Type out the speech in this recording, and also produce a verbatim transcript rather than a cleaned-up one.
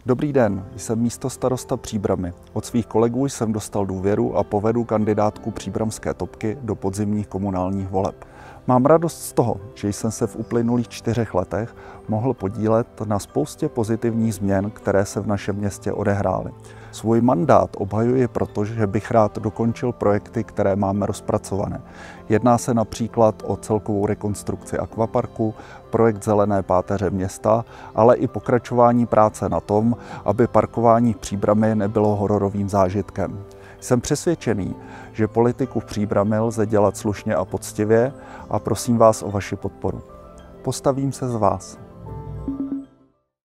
Dobrý den, jsem místostarosta Příbrami. Od svých kolegů jsem dostal důvěru a povedu kandidátku příbramské topky do podzimních komunálních voleb. Mám radost z toho, že jsem se v uplynulých čtyřech letech mohl podílet na spoustě pozitivních změn, které se v našem městě odehrály. Svůj mandát obhajuji proto, že bych rád dokončil projekty, které máme rozpracované. Jedná se například o celkovou rekonstrukci akvaparku, projekt Zelené páteře města, ale i pokračování práce na tom, aby parkování v Příbrami nebylo hororovým zážitkem. Jsem přesvědčený, že politiku v Příbrami lze dělat slušně a poctivě a prosím vás o vaši podporu. Postavím se z vás.